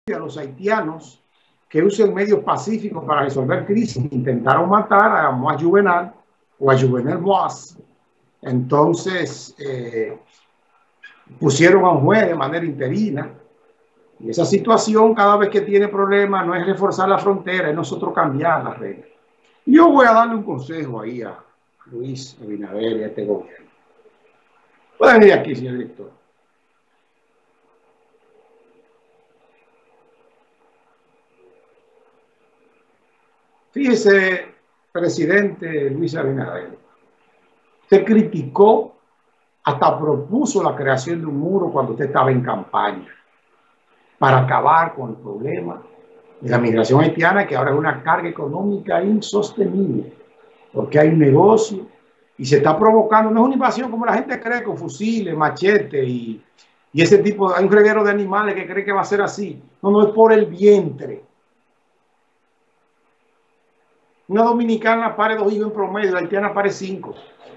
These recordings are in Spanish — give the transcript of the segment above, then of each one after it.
a los haitianos que usen medios pacíficos para resolver crisis intentaron matar a Moïse Juvenal o a Juvenal Moïse. Entonces pusieron a un juez de manera interina, y esa situación cada vez que tiene problemas no es reforzar la frontera, es nosotros cambiar las reglas. Y yo voy a darle un consejo ahí a Luis Abinader y a este gobierno. Pueden venir aquí, señor director. Fíjese, presidente Luis Abinader, usted criticó, hasta propuso la creación de un muro cuando usted estaba en campaña para acabar con el problema de la migración haitiana, que ahora es una carga económica insostenible, porque hay un negocio y se está provocando, no es una invasión como la gente cree, con fusiles, machetes y ese tipo, hay un reguero de animales que cree que va a ser así. No, no, es por el vientre. Una dominicana pare 2 hijos en promedio, la haitiana pare 5.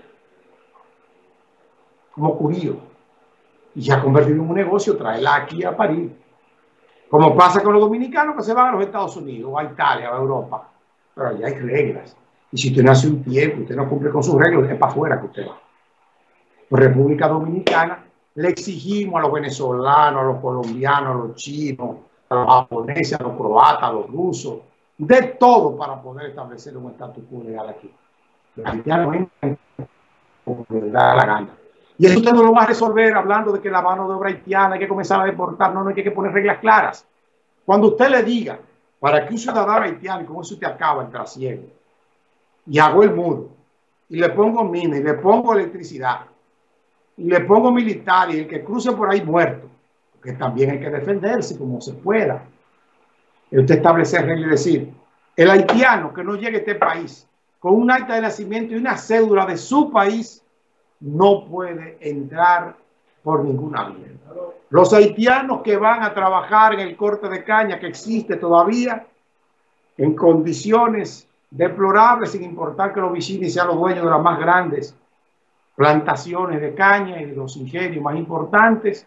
Como ocurrió. Y se ha convertido en un negocio traerla aquí a París. Como pasa con los dominicanos que se van a los Estados Unidos, o a Italia, o a Europa. Pero allá hay reglas. Y si usted no hace un tiempo, usted no cumple con sus reglas, es para afuera que usted va. Por República Dominicana le exigimos a los venezolanos, a los colombianos, a los chinos, a los japoneses, a los croatas, a los rusos, de todo para poder establecer un estatus quo legal aquí. Los haitianos entran como les da la gana. Y eso usted no lo va a resolver hablando de que la mano de obra haitiana hay que comenzar a deportar. No, no, hay que poner reglas claras. Cuando usted le diga, para que un ciudadano haitiano, y como eso te acaba el trasiego, y hago el muro, y le pongo mina, y le pongo electricidad, y le pongo militar, y el que cruce por ahí muerto, porque también hay que defenderse como se pueda. Y usted establece reglas y decir, el haitiano que no llegue a este país con un acta de nacimiento y una cédula de su país, no puede entrar por ninguna vía. Los haitianos que van a trabajar en el corte de caña que existe todavía en condiciones deplorables, sin importar que los vecinos sean los dueños de las más grandes plantaciones de caña y de los ingenios más importantes,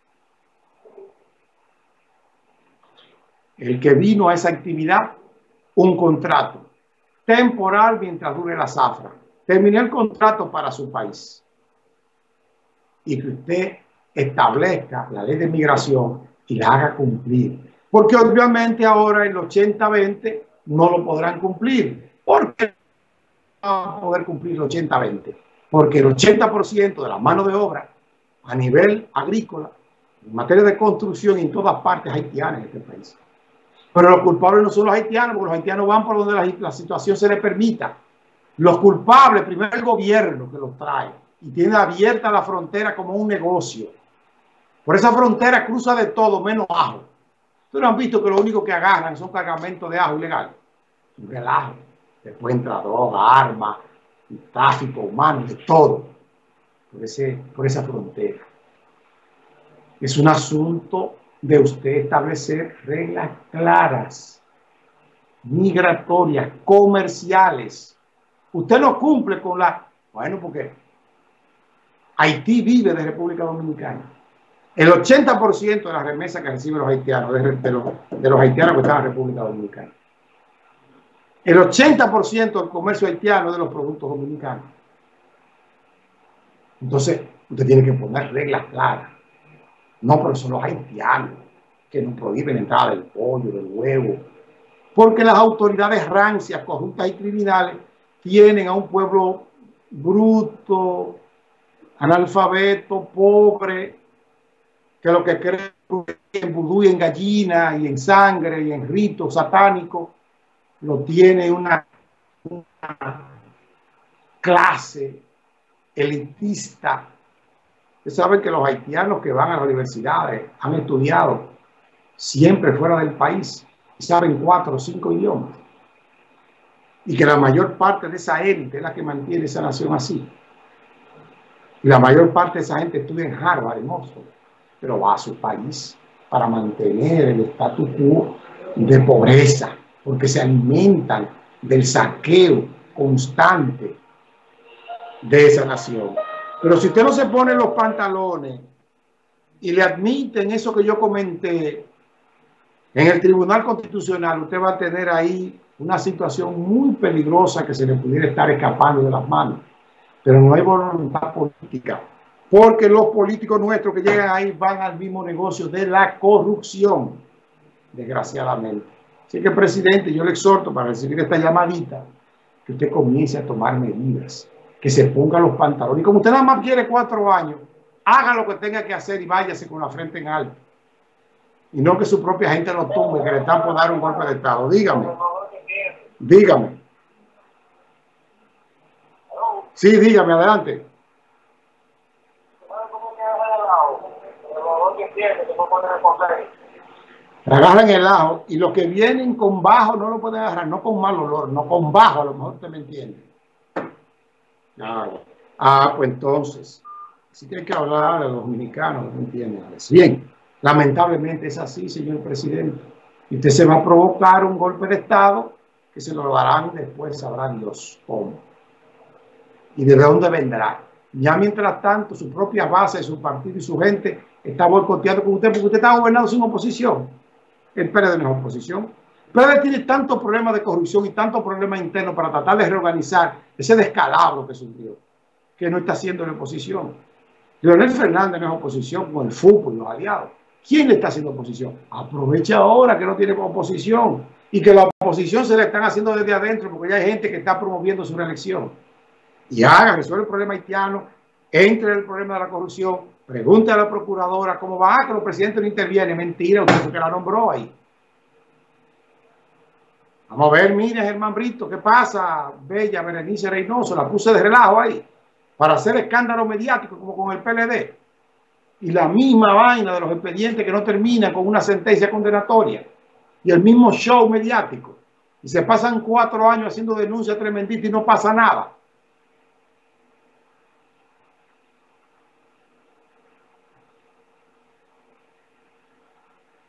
el que vino a esa actividad, un contrato temporal mientras dure la zafra. Terminé el contrato para su país. Y que usted establezca la ley de migración y la haga cumplir. Porque obviamente ahora el 80-20 no lo podrán cumplir. ¿Por qué no van a poder cumplir el 80-20? Porque el 80% de la mano de obra a nivel agrícola, en materia de construcción, en todas partes haitianas en este país. Pero los culpables no son los haitianos, porque los haitianos van por donde la situación se les permita. Los culpables, primero el gobierno que los trae y tiene abierta la frontera como un negocio. Por esa frontera cruza de todo, menos ajo. Ustedes no han visto que lo único que agarran son cargamentos de ajo ilegal. Un relajo. Después entra droga, armas, tráfico humano, de todo. Por esa frontera. Es un asunto de usted establecer reglas claras, migratorias, comerciales. Usted no cumple con la... Bueno, porque Haití vive de República Dominicana. El 80% de las remesas que reciben los haitianos, de los haitianos que están en la República Dominicana. El 80% del comercio haitiano es de los productos dominicanos. Entonces, usted tiene que poner reglas claras. No, pero son los haitianos que nos prohíben entrada del pollo, del huevo. Porque las autoridades rancias, corruptas y criminales tienen a un pueblo bruto, analfabeto, pobre, que lo que cree en vudú y en gallina y en sangre y en ritos satánicos, lo tiene una clase elitista. Ustedes saben que los haitianos que van a las universidades han estudiado siempre fuera del país y saben 4 o 5 idiomas. Y que la mayor parte de esa élite es la que mantiene esa nación así. Y la mayor parte de esa gente estudia en Harvard, en Oxford, pero va a su país para mantener el status quo de pobreza, porque se alimentan del saqueo constante de esa nación. Pero si usted no se pone los pantalones y le admiten eso que yo comenté, En el Tribunal Constitucional usted va a tener ahí una situación muy peligrosa que se le pudiera estar escapando de las manos, pero no hay voluntad política, porque los políticos nuestros que llegan ahí van al mismo negocio de la corrupción, desgraciadamente. Así que, presidente, yo le exhorto para recibir esta llamadita, que usted comience a tomar medidas, que se ponga los pantalones. Y como usted nada más quiere 4 años, haga lo que tenga que hacer y váyase con la frente en alto. Y no que su propia gente lo tumbe, que le están por dar un golpe de Estado. Dígame. Dígame. Sí, dígame, adelante. Agarran el ajo y los que vienen con bajo no lo pueden agarrar, no con mal olor, no con bajo, a lo mejor usted me entiende. Pues entonces, sí que hay que hablar a los dominicanos, ¿me entienden? Bien, lamentablemente es así, señor presidente. Y usted se va a provocar un golpe de Estado que se lo darán después, sabrá Dios cómo. Y de dónde vendrá. Ya mientras tanto, su propia base, su partido y su gente está boicoteando con usted porque usted está gobernando sin oposición. El PLD no es oposición. El PLD tiene tantos problemas de corrupción y tantos problemas internos para tratar de reorganizar ese descalabro que sufrió, que no está haciendo la oposición. Leonel Fernández no es oposición con el fútbol y los aliados. ¿Quién le está haciendo oposición? Aprovecha ahora que no tiene oposición y que la oposición se la están haciendo desde adentro porque ya hay gente que está promoviendo su reelección. Y haga, resuelve el problema haitiano, entre en el problema de la corrupción, pregunte a la procuradora cómo va, que los presidentes no intervienen. Mentira, usted que la nombró ahí. Vamos a ver, mire, Germán Brito, ¿qué pasa? Bella Berenice Reynoso, la puse de relajo ahí, para hacer escándalo mediático como con el PLD. Y la misma vaina de los expedientes que no terminan con una sentencia condenatoria. Y el mismo show mediático. Y se pasan 4 años haciendo denuncias tremenditas y no pasa nada.